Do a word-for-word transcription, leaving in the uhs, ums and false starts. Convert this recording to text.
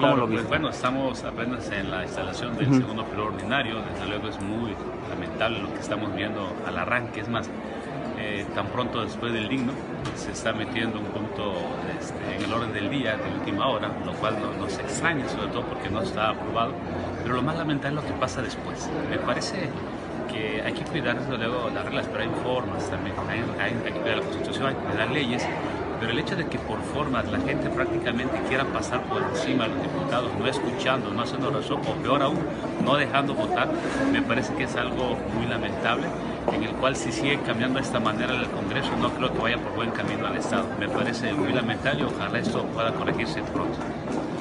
¿Cómo Claro, lo pues viste? bueno, estamos apenas en la instalación del Ujú. segundo periodo ordinario. Desde luego es muy lamentable lo que estamos viendo al arranque. Es más, eh, tan pronto después del digno se está metiendo un punto este, en el orden del día de última hora, lo cual no, nos extraña, sobre todo porque no está aprobado. Pero lo más lamentable es lo que pasa después. Me parece que hay que cuidar desde luego las reglas, pero hay formas también. Hay, hay, hay que cuidar la Constitución, hay que cuidar leyes. Pero el hecho de que por formas la gente prácticamente quiera pasar por encima de los diputados, no escuchando, no haciendo razón, o peor aún, no dejando votar, me parece que es algo muy lamentable, en el cual si sigue cambiando de esta manera el Congreso, no creo que vaya por buen camino al Estado. Me parece muy lamentable y ojalá esto pueda corregirse pronto.